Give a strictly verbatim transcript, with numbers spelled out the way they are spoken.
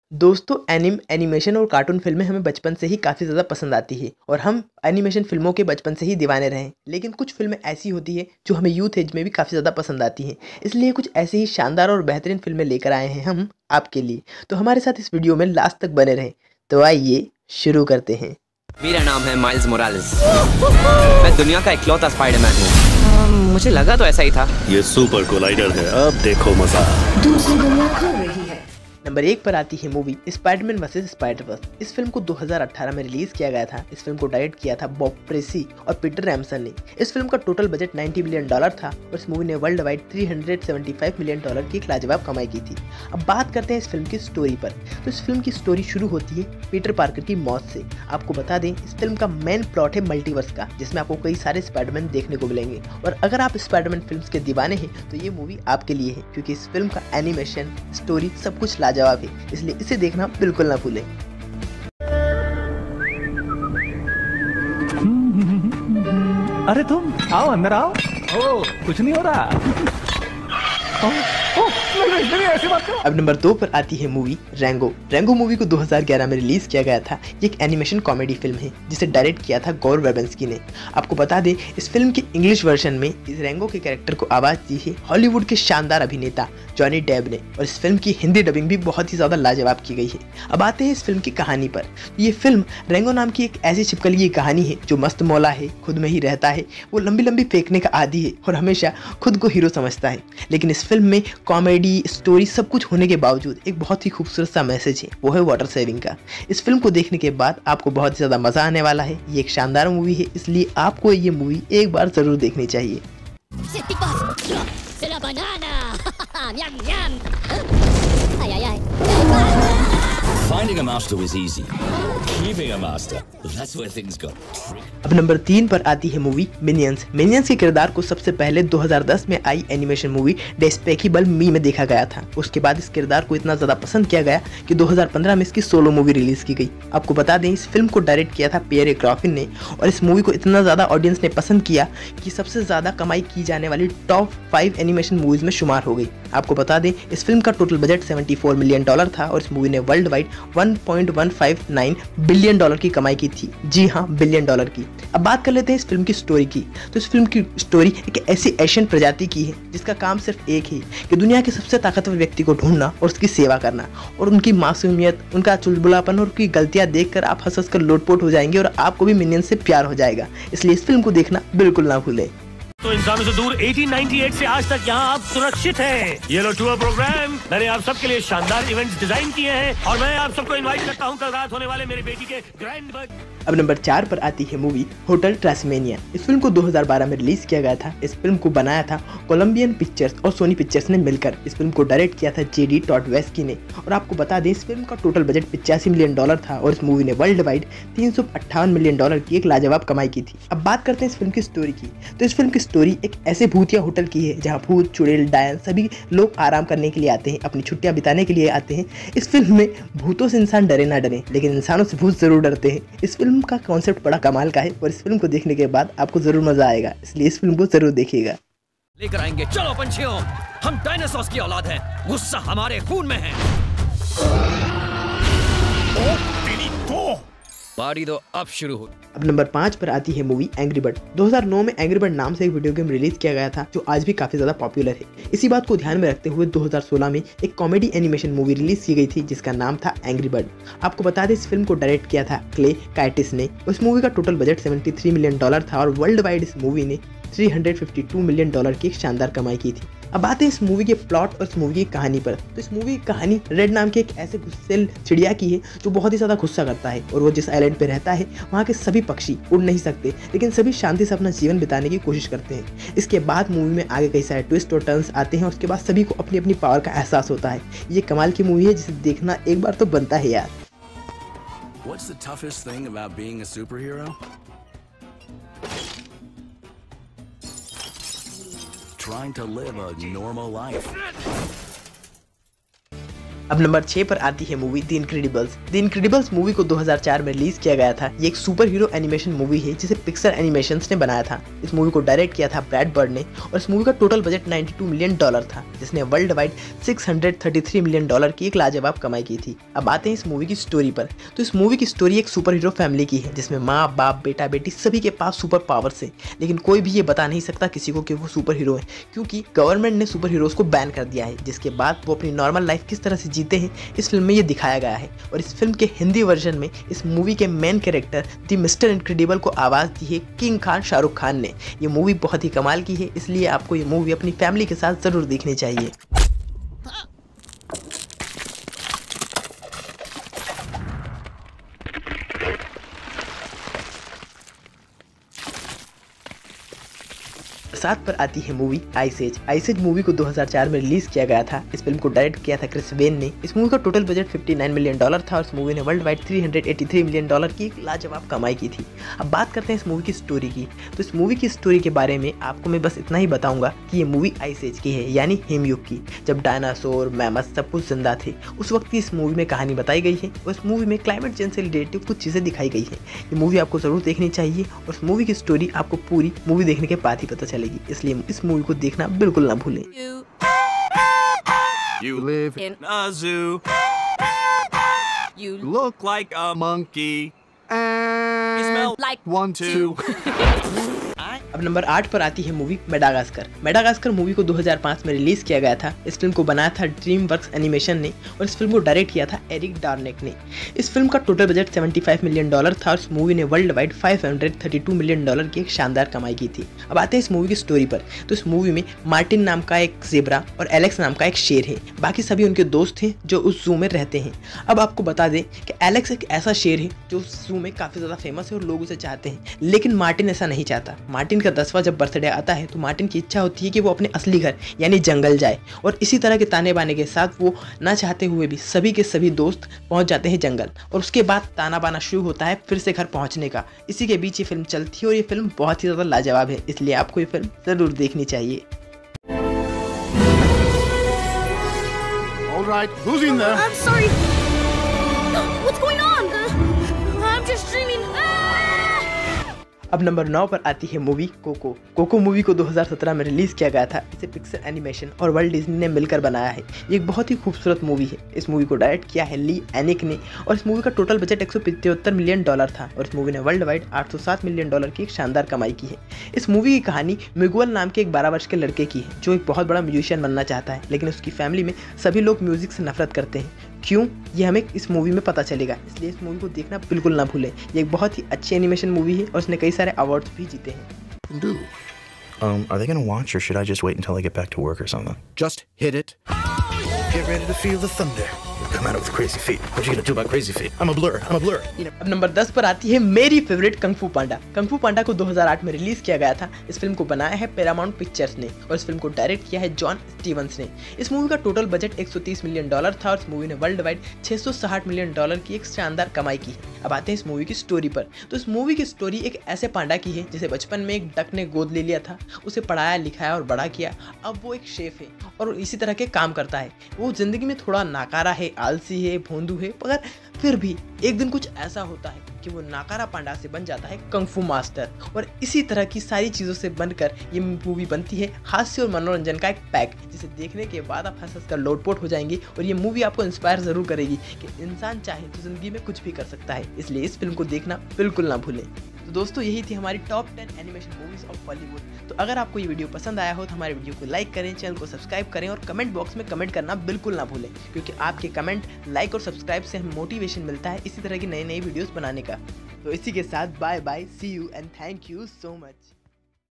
दोस्तों एनिम एनिमेशन और कार्टून फिल्में हमें बचपन से ही काफ़ी ज़्यादा पसंद आती है और हम एनिमेशन फिल्मों के बचपन से ही दीवाने रहे हैं। लेकिन कुछ फिल्में ऐसी होती है जो हमें यूथ एज में भी काफ़ी ज़्यादा पसंद आती हैं। इसलिए कुछ ऐसी ही शानदार और बेहतरीन फिल्में लेकर आए हैं हम आपके लिए। तो हमारे साथ इस वीडियो में लास्ट तक बने रहें। तो आइए शुरू करते हैं। मेरा नाम है माइल्स मोरालेस। मैं दुनिया का इकलौता स्पाइडरमैन हूँ। मुझे लगा तो ऐसा ही था। ये सुपर कोलाइडर है, अब देखो मजा। दूसरी दुनिया खुल रही है। नंबर एक पर आती है मूवी स्पाइडरमैन वर्सेस स्पाइडरवर्स। इस फिल्म को दो हज़ार अठारह में रिलीज किया गया था। इस फिल्म को डायरेक्ट किया था बॉब प्रेसी और पीटर रैमसन ने। इस फिल्म का टोटल बजट नब्बे मिलियन डॉलर था और इस मूवी ने वर्ल्ड वाइड तीन सौ पचहत्तर मिलियन डॉलर की एक लाजवाब कमाई की थी। अब बात करते हैं इस फिल्म की स्टोरी पर। तो इस फिल्म की स्टोरी शुरू होती है पीटर पार्कर की मौत से। आपको बता दें इस फिल्म का मेन प्लॉट है मल्टीवर्स का, जिसमें आपको कई सारे स्पाइडरमैन देखने को मिलेंगे। और अगर आप स्पाइडरमैन फिल्म्स के दीवाने हैं तो ये मूवी आपके लिए है, क्योंकि इस फिल्म का एनिमेशन, स्टोरी सब कुछ लाजवाब है। इसलिए इसे देखना बिल्कुल ना भूलें। अरे तुम आओ, अंदर आओ। ओ, कुछ नहीं हो रहा। ओ, ओ, नहीं, नहीं, नहीं, ऐसी बात करो। अब नंबर दो पर आती है मूवी रैंगो। रैंगो मूवी को दो हज़ार ग्यारह में रिलीज किया गया था। ये एक एनिमेशन कॉमेडी फिल्म है जिसे डायरेक्ट किया था गौर वेबेंस्की ने। आपको बता दें इस फिल्म के इंग्लिश वर्जन में इस रैंगो के कैरेक्टर को आवाज दी है हॉलीवुड के शानदार अभिनेता जॉनी डेब ने। और इस फिल्म की हिंदी डबिंग भी बहुत ही ज्यादा लाजवाब की गई है। अब आते हैं इस फिल्म की कहानी पर। ये फिल्म रैंगो नाम की एक ऐसी छिपकली की कहानी है जो मस्त मौला है, खुद में ही रहता है, वो लंबी लंबी फेंकने का आदी है और हमेशा खुद को हीरो समझता है। लेकिन इस फिल्म में कॉमेडी, स्टोरी सब कुछ होने के बावजूद एक बहुत ही खूबसूरत सा मैसेज है, वो है वाटर सेविंग का। इस फिल्म को देखने के बाद आपको बहुत ही ज्यादा मजा आने वाला है। ये एक शानदार मूवी है, इसलिए आपको ये मूवी एक बार जरूर देखनी चाहिए। C'est la banane. Miam miam. Aïe aïe aïe. Finding a master was easy. Keeping a master, that's where things got tricky. अब नंबर तीन पर आती है मूवी मिनियंस। मिनियंस के किरदार को सबसे पहले दो हज़ार दस में आई एनिमेशन मूवी डेस्पेकेबल मी में देखा गया था। उसके बाद इस किरदार को इतना ज्यादा पसंद किया गया कि दो हज़ार पंद्रह में इसकी सोलो मूवी रिलीज की गई। आपको बता दें इस फिल्म को डायरेक्ट किया था पियर ग्राफिन ने और इस मूवी को इतना ज्यादा ऑडियंस ने पसंद किया कि सबसे ज्यादा कमाई की जाने वाली टॉप फाइव एनिमेशन मूवीज में शुमार हो गई। आपको बता दें इस फिल्म का टोटल बजट चौहत्तर मिलियन डॉलर था और इस मूवी ने वर्ल्ड वाइड एक पॉइंट एक पाँच नौ बिलियन डॉलर की कमाई की थी। जी हाँ, बिलियन डॉलर की। अब बात कर लेते हैं इस फिल्म की स्टोरी की। तो इस फिल्म की स्टोरी एक ऐसी एशियन प्रजाति की है जिसका काम सिर्फ एक है कि दुनिया के सबसे ताकतवर व्यक्ति को ढूंढना और उसकी सेवा करना। और उनकी मासूमियत, उनका चुलबुलापन और उनकी गलतियां देखकर आप हंस हंस कर लोटपोट हो जाएंगे और आपको भी मिनियन से प्यार हो जाएगा। इसलिए इस फिल्म को देखना बिल्कुल ना भूलें। तो इंसानों से दूर अठारह सौ अट्ठानवे से आज तक यहाँ आप सुरक्षित हैं। ये लो टूर प्रोग्राम मैंने आप सबके लिए शानदार इवेंट्स डिजाइन किए हैं और मैं आप सबको इनवाइट करता हूँ कल रात होने वाले मेरी बेटी के ग्रैंड बर्थडे। अब नंबर चार पर आती है मूवी होटल ट्रांसमेनिया। इस फिल्म को दो हज़ार बारह में रिलीज किया गया था। इस फिल्म को बनाया था कोलंबियन पिक्चर्स और सोनी पिक्चर्स ने मिलकर। इस फिल्म को डायरेक्ट किया था जेडी टॉडवेस्की ने। और आपको बता दें इस फिल्म का टोटल बजट पचासी मिलियन डॉलर था और इस मूवी ने वर्ल्ड वाइड तीन सौ अट्ठावन मिलियन डॉलर की एक लाजवाब कमाई की थी। अब बात करते हैं इस फिल्म की स्टोरी की। तो इस फिल्म की स्टोरी एक ऐसे भूतिया होटल की है जहाँ भूत, चुड़ैल, डायन सभी लोग आराम करने के लिए आते हैं, अपनी छुट्टियां बिताने के लिए आते हैं। इस फिल्म में भूतों से इंसान डरे ना डरे, लेकिन इंसानों से भूत जरूर डरते हैं। इस फिल्म का कॉन्सेप्ट बड़ा कमाल का है और इस फिल्म को देखने के बाद आपको जरूर मजा आएगा, इसलिए इस फिल्म को जरूर देखिएगा। लेकर आएंगे, चलो पंछियों, हम डायनासोर्स की औलाद हैं, गुस्सा हमारे खून में है। पार्टी तो अब शुरू हो। अब नंबर पाँच पर आती है मूवी एंग्री बर्ड। दो हज़ार नौ में एंग्री बर्ड नाम से एक वीडियो गेम रिलीज किया गया था जो आज भी काफी ज्यादा पॉपुलर है। इसी बात को ध्यान में रखते हुए दो हज़ार सोलह में एक कॉमेडी एनिमेशन मूवी रिलीज की गई थी जिसका नाम था एंग्री बर्ड। आपको बता दें इस फिल्म को डायरेक्ट किया था क्ले काइटिस ने। उस मूवी का टोटल बजट तिहत्तर मिलियन डॉलर था और वर्ल्ड वाइड इस मूवी ने तीन सौ बावन मिलियन डॉलर की एक शानदार कमाई की थी। अब आते हैं इस मूवी के प्लॉट और इस मूवी की कहानी पर। तो इस मूवी की कहानी रेड नाम के एक ऐसे गुस्सेल चिड़िया की है जो बहुत ही ज्यादा गुस्सा करता है और वो जिस आइलैंड पे रहता है वहाँ के सभी पक्षी उड़ नहीं सकते, लेकिन सभी शांति से अपना जीवन बिताने की कोशिश करते हैं। इसके बाद मूवी में आगे कई सारे ट्विस्ट और टर्न्स आते हैं और उसके बाद सभी को अपनी अपनी पावर का एहसास होता है। ये कमाल की मूवी है जिसे देखना एक बार तो बनता है यार। What's the toughest thing about being a superhero? Trying to live a normal life. अब नंबर छह पर आती है movie the Incredibles. The Incredibles movie को दो हज़ार चार में रिलीज किया गया था। ये एक सुपर हीरो एनिमेशन मूवी है जिसे पिक्सर एनिमेशंस ने बनाया था। इस मूवी को डायरेक्ट किया था ब्रैड बर्ड ने और इस मूवी का टोटल बजट बानवे मिलियन डॉलर था, जिसने वर्ल्ड वाइड छह सौ तैंतीस मिलियन डॉलर की एक लाजवाब कमाई की थी। अब आते हैं इस मूवी की स्टोरी पर। तो इस मूवी की स्टोरी एक सुपर हीरो फैमिली की है जिसमें माँ बाप बेटा बेटी सभी के पास सुपर पावर्स है, लेकिन कोई भी ये बता नहीं सकता किसी को कि वो सुपर हीरो है, क्योंकि गवर्नमेंट ने सुपर हीरोज को बैन कर दिया है। जिसके बाद वो अपनी नॉर्मल लाइफ किस तरह से जीते हैं इस फिल्म में ये दिखाया गया है। और इस फिल्म के हिंदी वर्जन में इस मूवी के main character the Mr Incredible को आवाज़ दी है किंग खान शाहरुख खान ने। ये मूवी बहुत ही कमाल की है, इसलिए आपको ये मूवी अपनी फैमिली के साथ ज़रूर देखनी चाहिए। सात पर आती है movie Ice Age. Ice Age movie को दो हज़ार चार में रिलीज किया गया था। इस फिल्म को डायरेक्ट किया था क्रिस वेन ने। इस मूवी का टोटल बजट उनसठ मिलियन डॉलर था और इस मूवी ने वर्ल्ड वाइड तीन सौ तिरासी मिलियन डॉलर की एक लाजवाब कमाई की थी। अब बात करते हैं इस मूवी की स्टोरी की। तो इस मूवी की स्टोरी के बारे में आपको मैं बस इतना ही बताऊंगा कि ये मूवी आइस एज की है, यानी हिमयुग की, जब डायनासोर मैमथ सब कुछ जिंदा थे। उस वक्त की इस मूवी में कहानी बताई गई है और इस मूवी में क्लाइमेट चेंज से रिलेटेड कुछ चीज़ें दिखाई गई है। ये मूवी आपको जरूर देखनी चाहिए और इस मूवी की स्टोरी आपको पूरी मूवी देखने के बाद ही पता चलेगी, इसलिए इस मूवी को देखना बिल्कुल ना भूलें। You live in a zoo. You look like a monkey. And you smell like one, two. अब नंबर आठ पर आती है मूवी मेडागास्कर। मेडागास्कर मूवी को दो हज़ार पाँच में रिलीज किया गया था। इस फिल्म को बनाया था ड्रीम वर्क्स एनिमेशन ने और इस फिल्म को डायरेक्ट किया था एरिक डार्नेक ने। इस फिल्म का टोटल बजट पचहत्तर मिलियन डॉलर था और इस मूवी ने वर्ल्ड वाइड पाँच सौ बत्तीस मिलियन डॉलर की एक शानदार कमाई की थी। अब आते हैं इस मूवी की स्टोरी पर। तो इस मूवी में मार्टिन नाम का एक ज़ेब्रा और एलेक्स नाम का एक शेर है। बाकी सभी उनके दोस्त हैं जो उस जू में रहते हैं। अब आपको बता दें कि एलेक्स एक ऐसा शेर है जो उस जू में काफ़ी ज़्यादा फेमस है और लोग उसे चाहते हैं, लेकिन मार्टिन ऐसा नहीं चाहता। मार्टिन का दसवां जब बर्थडे आता है तो मार्टिन की इच्छा होती है कि वो अपने असली घर यानी जंगल जाए और इसी तरह के ताने बाने के साथ वो ना चाहते हुए भी सभी के सभी दोस्त पहुंच जाते हैं जंगल और उसके बाद ताना बाना शुरू होता है फिर से घर पहुंचने का। इसी के बीच ये फिल्म चलती है और ये फिल्म बहुत ही ज़्यादा लाजवाब है, इसलिए आपको ये फिल्म ज़रूर देखनी चाहिए। All right, who's in there? I'm sorry. What's going on? Uh, I'm just dreaming. अब नंबर नौ पर आती है मूवी कोको। कोको मूवी को दो हज़ार सत्रह में रिलीज किया गया था। इसे पिक्सर एनिमेशन और वर्ल्ड डिज्नी ने मिलकर बनाया है। ये एक बहुत ही खूबसूरत मूवी है। इस मूवी को डायरेक्ट किया है ली एनिक ने और इस मूवी का टोटल बजट एक सौ पचहत्तर मिलियन डॉलर था और इस मूवी ने वर्ल्ड वाइड आठ सौ सात मिलियन डॉलर की एक शानदार कमाई की है। इस मूवी की कहानी मिगुअल नाम के एक बारह वर्ष के लड़के की है जो एक बहुत बड़ा म्यूजिशियन बनना चाहता है, लेकिन उसकी फैमिली में सभी लोग म्यूजिक से नफरत करते हैं। क्यों, ये हमें इस मूवी में पता चलेगा, इसलिए इस मूवी को देखना बिल्कुल ना भूलें। ये एक बहुत ही अच्छी एनिमेशन मूवी है और इसने कई सारे अवार्ड्स भी जीते हैं। Do. Um, are they gonna watch or should I just wait until I get back to work or something? Just hit it. Get ready to feel the thunder. Come out with crazy feet. What you gonna do about crazy feet? I'm a blur. I'm a blur. अब number दस पर आती है मेरी favourite Kang फू पांडा। कंग फू पांडा को दो हज़ार आठ में रिलीज किया गया था। इस फिल्म को बनाया है पैरामाउंट पिक्चर्स ने और इस फिल्म को डायरेक्ट किया है जॉन स्टीवंस ने। इस मूवी का टोटल बजट एक सौ तीस मिलियन डॉलर था और इस मूवी ने वर्ल्ड वाइड छह सौ साठ मिलियन डॉलर की एक शानदार कमाई की है। अब आते हैं इस मूवी की स्टोरी पर। तो इस मूवी की स्टोरी एक ऐसे पांडा की है जिसे बचपन में एक डक ने गोद ले लिया था, उसे पढ़ाया लिखाया और बड़ा किया। अब वो एक शेफ है और इसी तरह के काम करता है। वो जिंदगी में थोड़ा नाकारा है, आलसी है, भोंदू है, मगर फिर भी एक दिन कुछ ऐसा होता है कि वो नाकारा पांडा से बन जाता है कंग फू मास्टर और इसी तरह की सारी चीज़ों से बनकर ये मूवी बनती है हास्य और मनोरंजन का एक पैक, जिसे देखने के बाद आप हंस हंस कर लोटपोट हो जाएंगे और ये मूवी आपको इंस्पायर ज़रूर करेगी कि इंसान चाहे तो ज़िंदगी में कुछ भी कर सकता है, इसलिए इस फिल्म को देखना बिल्कुल ना भूलें। तो दोस्तों, यही थी हमारी top ten animation movies of Bollywood. तो अगर आपको ये वीडियो पसंद आया हो तो हमारे वीडियो को लाइक करें, चैनल को सब्सक्राइब करें और कमेंट बॉक्स में कमेंट करना बिल्कुल ना भूलें, क्योंकि आपके कमेंट, लाइक और सब्सक्राइब से हमें मोटिवेशन मिलता है इसी तरह की नई नई वीडियोस बनाने का। तो इसी के साथ bye bye, see you and thank you so much.